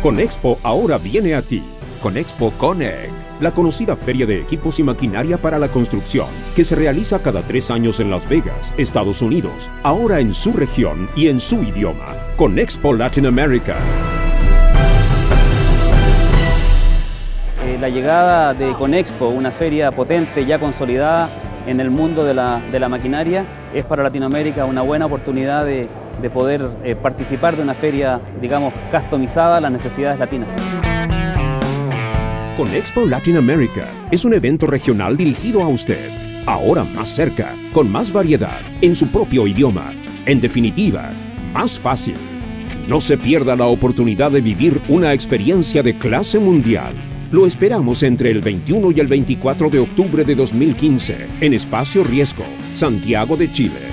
Conexpo ahora viene a ti. Conexpo Connect, la conocida feria de equipos y maquinaria para la construcción, que se realiza cada 3 años en Las Vegas, Estados Unidos, ahora en su región y en su idioma. Conexpo Latin America. La llegada de Conexpo, una feria potente ya consolidada en el mundo de la maquinaria, es para Latinoamérica una buena oportunidad de poder participar de una feria, digamos, customizada a las necesidades latinas. Conexpo Latin America es un evento regional dirigido a usted, ahora más cerca, con más variedad, en su propio idioma, en definitiva, más fácil. No se pierda la oportunidad de vivir una experiencia de clase mundial. Lo esperamos entre el 21 y el 24 de octubre de 2015 en Espacio Riesgo, Santiago de Chile.